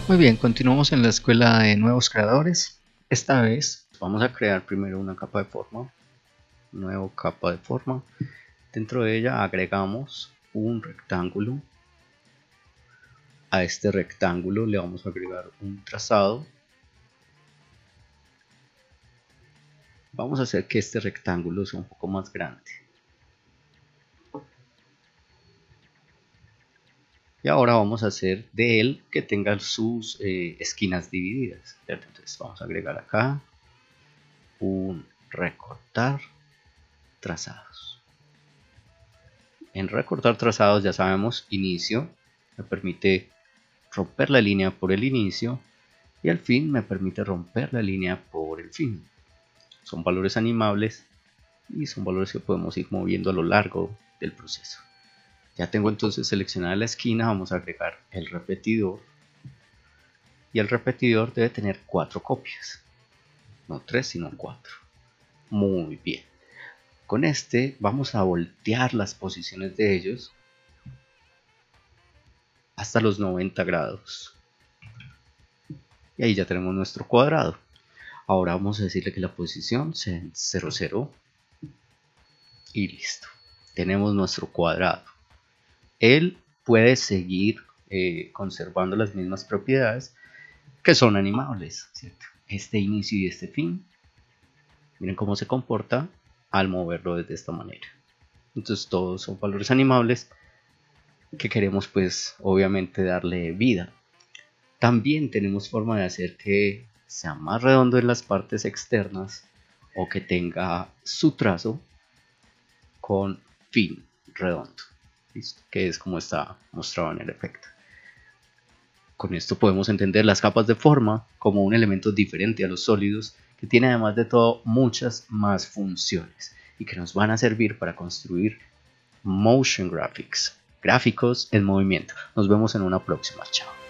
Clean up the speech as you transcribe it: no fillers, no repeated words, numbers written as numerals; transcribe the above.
Muy bien, continuamos en la escuela de nuevos creadores. Esta vez vamos a crear primero una capa de forma, nuevo capa de forma. Dentro de ella agregamos un rectángulo. A este rectángulo le vamos a agregar un trazado. Vamos a hacer que este rectángulo sea un poco más grande. Y ahora vamos a hacer de él que tenga sus esquinas divididas, ¿cierto? Entonces vamos a agregar acá un recortar trazados. En recortar trazados ya sabemos inicio, me permite romper la línea por el inicio y al fin me permite romper la línea por el fin. Son valores animables y son valores que podemos ir moviendo a lo largo del proceso. Ya tengo entonces seleccionada la esquina, vamos a agregar el repetidor y el repetidor debe tener 4 copias, no 3 sino 4. Muy bien, con este vamos a voltear las posiciones de ellos hasta los 90 grados y ahí ya tenemos nuestro cuadrado. Ahora vamos a decirle que la posición sea en 0, 0 y listo, tenemos nuestro cuadrado. Él puede seguir conservando las mismas propiedades que son animables, ¿cierto? Este inicio y este fin, miren cómo se comporta al moverlo de esta manera. Entonces todos son valores animables que queremos pues obviamente darle vida. También tenemos forma de hacer que sea más redondo en las partes externas o que tenga su trazo con fin redondo. ¿Listo? Que es como está mostrado en el efecto. Con esto podemos entender las capas de forma como un elemento diferente a los sólidos que tiene además de todo muchas más funciones y que nos van a servir para construir motion graphics, gráficos en movimiento. Nos vemos en una próxima. Chao.